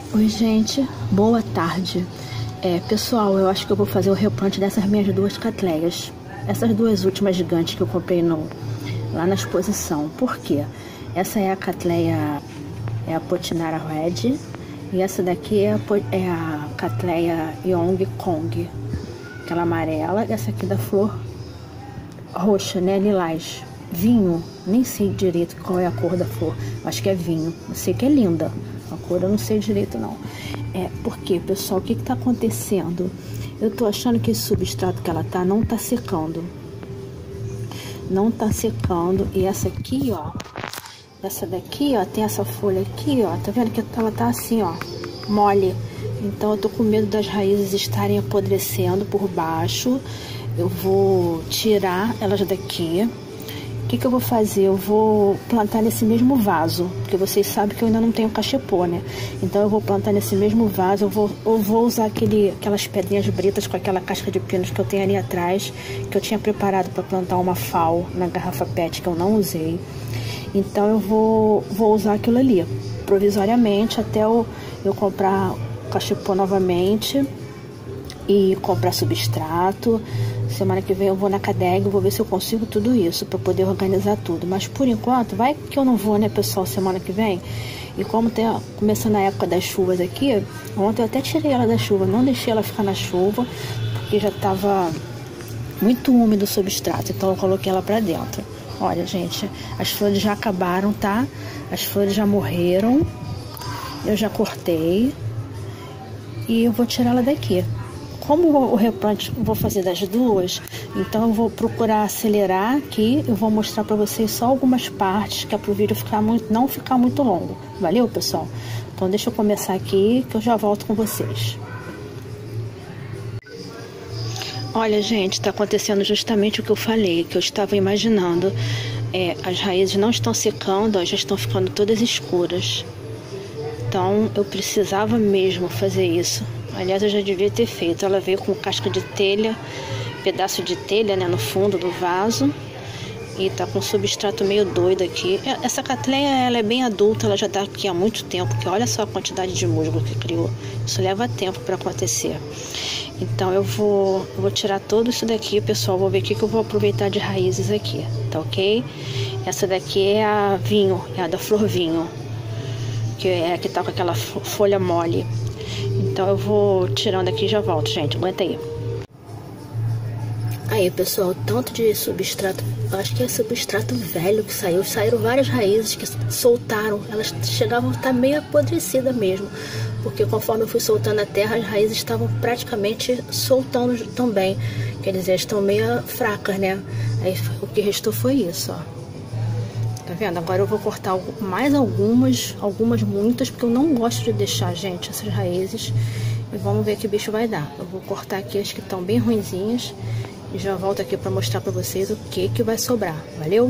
Oi, gente, boa tarde. Pessoal, eu acho que eu vou fazer o replante dessas minhas duas catleias. Essas duas últimas gigantes que eu comprei lá na exposição. Por quê? Essa é a catleia, é a Potinara Red. E essa daqui é a catleia Yong Kong, aquela amarela. E essa aqui da flor roxa, né, lilás. Vinho, nem sei direito qual é a cor da flor. Acho que é vinho. Eu sei que é linda. A cor eu não sei direito não. Porque, pessoal, o que tá acontecendo? Eu tô achando que esse substrato que ela tá não tá secando. Não tá secando. E essa aqui, ó. Essa daqui, ó, tem essa folha aqui, ó. Tá vendo que ela tá assim, ó, mole. Então eu tô com medo das raízes estarem apodrecendo por baixo. Eu vou tirar elas daqui. O que eu vou fazer? Eu vou plantar nesse mesmo vaso, porque vocês sabem que eu ainda não tenho cachepô, né? Então eu vou plantar nesse mesmo vaso. Eu vou usar aquelas pedrinhas britas com aquela casca de pinos que eu tenho ali atrás, que eu tinha preparado para plantar uma FAO na garrafa PET que eu não usei. Então eu vou usar aquilo ali, provisoriamente, até eu comprar cachepô novamente e comprar substrato. Semana que vem eu vou na Cadeg, vou ver se eu consigo tudo isso para poder organizar tudo. Mas por enquanto, vai que eu não vou, né, pessoal, semana que vem. E como tá começando a época das chuvas aqui, ontem eu até tirei ela da chuva, não deixei ela ficar na chuva, porque já tava muito úmido o substrato, então eu coloquei ela para dentro. Olha, gente, as flores já acabaram, tá? As flores já morreram. Eu já cortei e eu vou tirar ela daqui. Como o replante eu vou fazer das duas, então eu vou procurar acelerar aqui. Eu vou mostrar para vocês só algumas partes, que é para o vídeo não ficar muito longo. Valeu, pessoal? Então deixa eu começar aqui, que eu já volto com vocês. Olha, gente, tá acontecendo justamente o que eu falei, que eu estava imaginando. As raízes não estão secando, ó, já estão ficando todas escuras. Então eu precisava mesmo fazer isso. Aliás, eu já devia ter feito. Ela veio com casca de telha, pedaço de telha, né, no fundo do vaso. E tá com um substrato meio doido aqui. Essa catleia, ela é bem adulta, ela já tá aqui há muito tempo, porque olha só a quantidade de musgo que criou. Isso leva tempo para acontecer. Então eu vou tirar tudo isso daqui, pessoal. Vou ver o que eu vou aproveitar de raízes aqui, tá ok? Essa daqui é a vinho, é a da flor vinho, que é a que tá com aquela folha mole. Então eu vou tirando aqui e já volto, gente. Aguenta aí. Aí, pessoal, tanto de substrato, acho que é substrato velho que saiu. Saíram várias raízes que soltaram. Elas chegavam a estar meio apodrecidas mesmo, porque conforme eu fui soltando a terra, as raízes estavam praticamente soltando também. Quer dizer, estão meio fracas, né? Aí o que restou foi isso, ó. Tá vendo? Agora eu vou cortar mais algumas muitas, porque eu não gosto de deixar, gente, essas raízes. E vamos ver que bicho vai dar. Eu vou cortar aqui as que estão bem ruinzinhas e já volto aqui para mostrar para vocês o que vai sobrar. Valeu?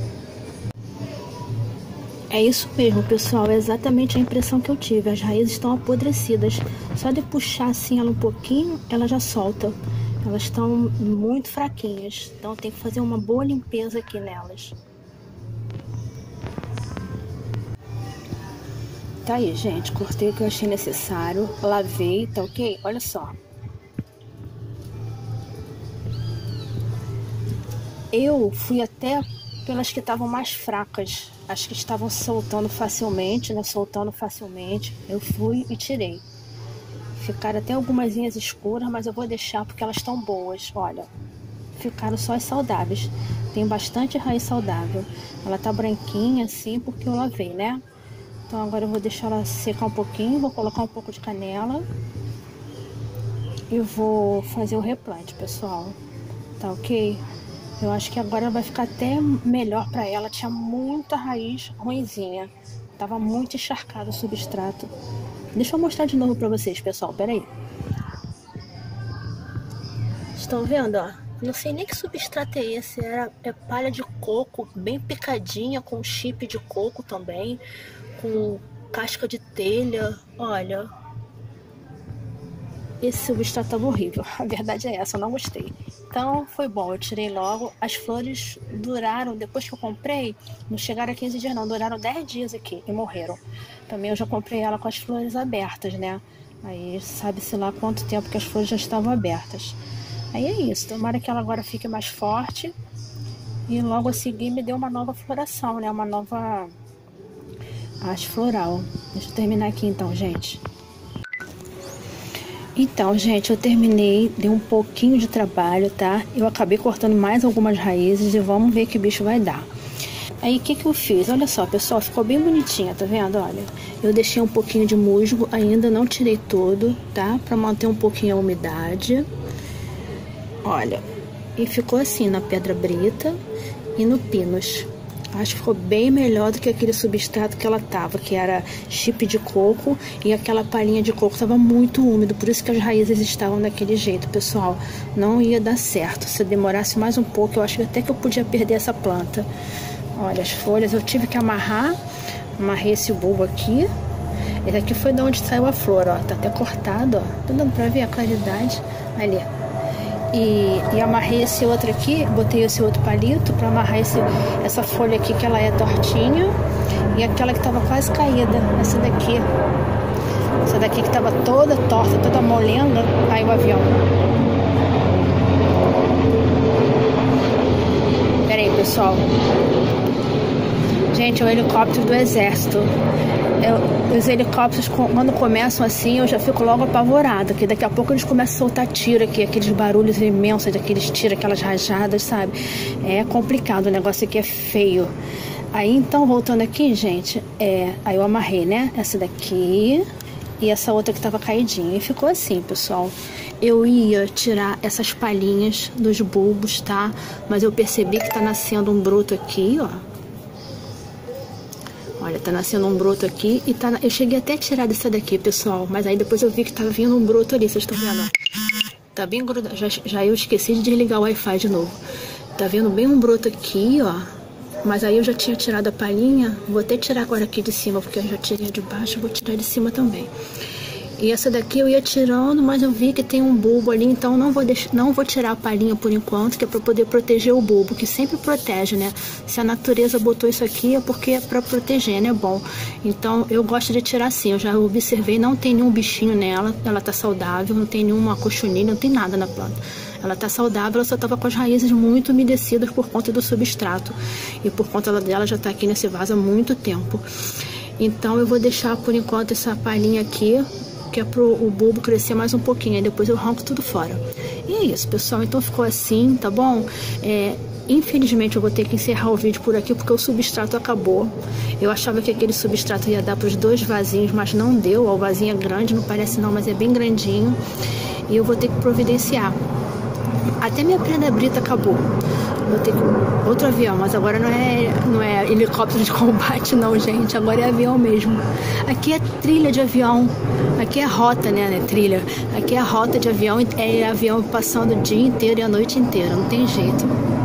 É isso mesmo, pessoal. É exatamente a impressão que eu tive. As raízes estão apodrecidas. Só de puxar assim ela um pouquinho, ela já solta. Elas estão muito fraquinhas. Então tem que fazer uma boa limpeza aqui nelas. Tá aí, gente, cortei o que eu achei necessário, lavei, tá ok? Olha só. Eu fui até pelas que estavam mais fracas, as que estavam soltando facilmente, né? Eu fui e tirei. Ficaram até algumas escuras, mas eu vou deixar porque elas estão boas, olha. Ficaram só as saudáveis. Tem bastante raiz saudável. Ela tá branquinha assim porque eu lavei, né? Então agora eu vou deixar ela secar um pouquinho, vou colocar um pouco de canela e vou fazer o replante, pessoal. Tá ok? Eu acho que agora vai ficar até melhor pra ela. Tinha muita raiz ruinzinha. Tava muito encharcado o substrato. Deixa eu mostrar de novo pra vocês, pessoal. Pera aí. Estão vendo, ó? Não sei nem que substrato é esse. É palha de coco, bem picadinha, com chip de coco também, com casca de telha. Olha, esse substrato estava horrível. A verdade é essa, eu não gostei. Então foi bom, eu tirei logo. As flores duraram, depois que eu comprei, não chegaram a 15 dias não, duraram 10 dias aqui e morreram. Também eu já comprei ela com as flores abertas, né? Aí sabe-se lá quanto tempo que as flores já estavam abertas. Aí é isso, tomara que ela agora fique mais forte. E logo a seguir me deu uma nova floração, né? Uma nova haste floral. Deixa eu terminar aqui então, gente. Então, gente, eu terminei, deu um pouquinho de trabalho, tá? Eu acabei cortando mais algumas raízes e vamos ver que bicho vai dar. Aí, o que eu fiz? Olha só, pessoal, ficou bem bonitinha, tá vendo? Olha, eu deixei um pouquinho de musgo, ainda não tirei todo, tá? Pra manter um pouquinho a umidade. Olha, e ficou assim na pedra brita e no pinus. Acho que ficou bem melhor do que aquele substrato que ela tava, que era chip de coco e aquela palhinha de coco tava muito úmido, por isso que as raízes estavam daquele jeito, pessoal. Não ia dar certo, se demorasse mais um pouco, eu acho até que eu podia perder essa planta. Olha, as folhas eu tive que amarrar, amarrei esse bulbo aqui. Esse aqui foi de onde saiu a flor, ó, tá até cortado, ó, tá dando pra ver a claridade, ali. E amarrei esse outro aqui, botei esse outro palito pra amarrar essa folha aqui que ela é tortinha e aquela que tava quase caída, essa daqui que tava toda torta, toda molenga, aí o avião. Pera aí, pessoal. Gente, é o helicóptero do exército. Os helicópteros, quando começam assim, eu já fico logo apavorada, que daqui a pouco eles começam a soltar tiro aqui, aqueles barulhos imensos, daqueles tiros, aquelas rajadas, sabe? É complicado, o negócio aqui é feio. Aí, então, voltando aqui, gente, aí eu amarrei, né? Essa daqui e essa outra que tava caidinha. E ficou assim, pessoal. Eu ia tirar essas palhinhas dos bulbos, tá? Mas eu percebi que tá nascendo um broto aqui, ó. Olha, tá nascendo um broto aqui e tá... Eu cheguei até a tirar dessa daqui, pessoal. Mas aí depois eu vi que tá vindo um broto ali, vocês estão vendo? Tá bem grudado. Já eu esqueci de desligar o Wi-Fi de novo. Tá vendo bem um broto aqui, ó. Mas aí eu já tinha tirado a palhinha. Vou até tirar agora aqui de cima, porque eu já tirei de baixo. Vou tirar de cima também. E essa daqui eu ia tirando, mas eu vi que tem um bulbo ali, então não vou tirar a palhinha por enquanto, que é para poder proteger o bulbo, que sempre protege, né? Se a natureza botou isso aqui é porque é para proteger, né? Bom, então eu gosto de tirar assim, eu já observei, não tem nenhum bichinho nela, ela tá saudável, não tem nenhuma cochonilha, não tem nada na planta. Ela tá saudável, ela só tava com as raízes muito umedecidas por conta do substrato. E por conta dela já tá aqui nesse vaso há muito tempo. Então eu vou deixar por enquanto essa palhinha aqui, que é pro o bulbo crescer mais um pouquinho, aí depois eu arranco tudo fora. E é isso, pessoal, então ficou assim, tá bom? Infelizmente eu vou ter que encerrar o vídeo por aqui, porque o substrato acabou. Eu achava que aquele substrato ia dar para os 2 vasinhos, mas não deu. O vasinho é grande, não parece não, mas é bem grandinho. E eu vou ter que providenciar. Até minha pedra brita acabou. Vou ter que... Outro avião, mas agora não é helicóptero de combate não, gente. Agora é avião mesmo. Aqui é trilha de avião. Aqui é rota, né? Trilha. Aqui é a rota de avião. É avião passando o dia inteiro e a noite inteira. Não tem jeito.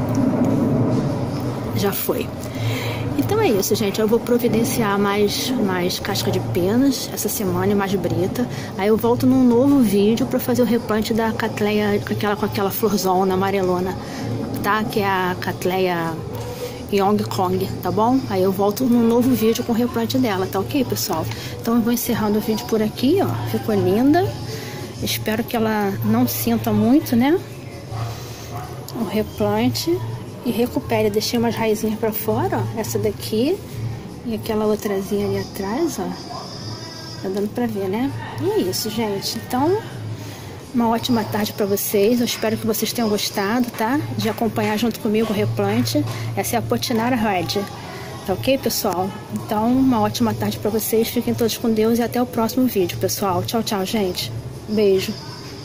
Já foi. Então é isso, gente. Eu vou providenciar mais casca de penas essa semana e mais brita. Aí eu volto num novo vídeo para fazer o replante da catleia com aquela florzona amarelona, tá? Que é a catleia Yong Kong, tá bom? Aí eu volto num novo vídeo com o replante dela, tá ok, pessoal? Então eu vou encerrando o vídeo por aqui, ó. Ficou linda. Espero que ela não sinta muito, né? O replante. E recupere, deixei umas raizinhas pra fora, ó, essa daqui e aquela outrazinha ali atrás, ó, tá dando pra ver, né? E é isso, gente, então, uma ótima tarde pra vocês, eu espero que vocês tenham gostado, tá? De acompanhar junto comigo o replante, essa é a Potinara Red, tá ok, pessoal? Então, uma ótima tarde pra vocês, fiquem todos com Deus e até o próximo vídeo, pessoal. Tchau, tchau, gente. Beijo.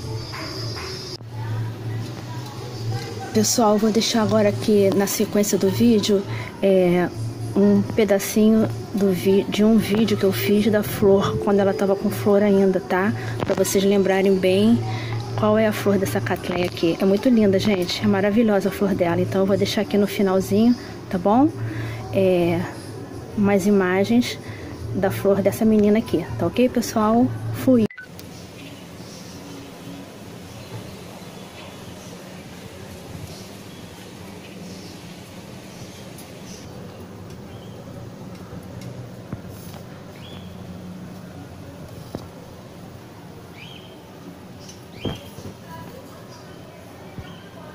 Pessoal, vou deixar agora aqui na sequência do vídeo um pedacinho de um vídeo que eu fiz da flor, quando ela tava com flor ainda, tá? Pra vocês lembrarem bem qual é a flor dessa catleia aqui. É muito linda, gente, é maravilhosa a flor dela. Então eu vou deixar aqui no finalzinho, tá bom? Mais imagens da flor dessa menina aqui, tá ok, pessoal? Fui!